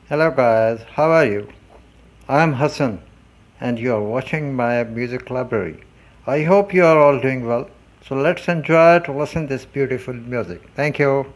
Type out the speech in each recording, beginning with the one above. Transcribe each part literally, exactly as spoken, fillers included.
Hello guys, how are you? I'm Hassan and you are watching my music library. I hope you are all doing well. So let's enjoy to listen this beautiful music. Thank you.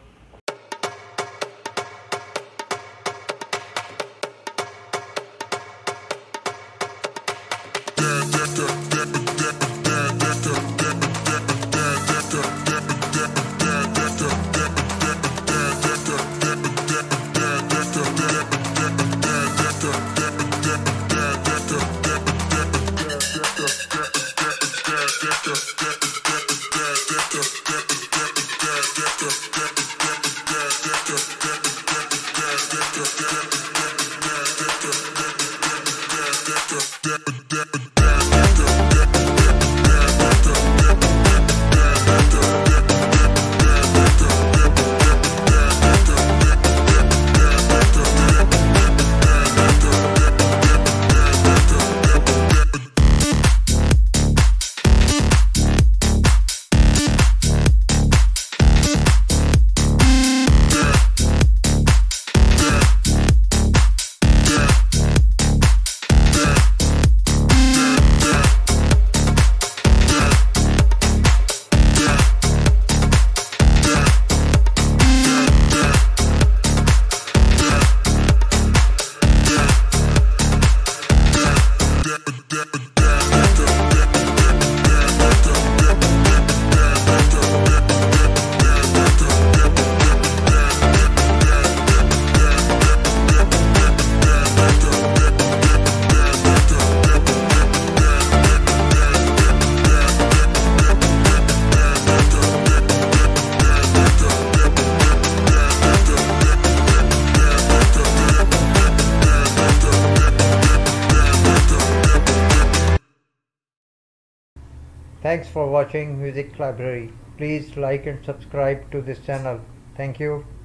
Thanks for watching Music Library. Please like and subscribe to this channel. Thank you.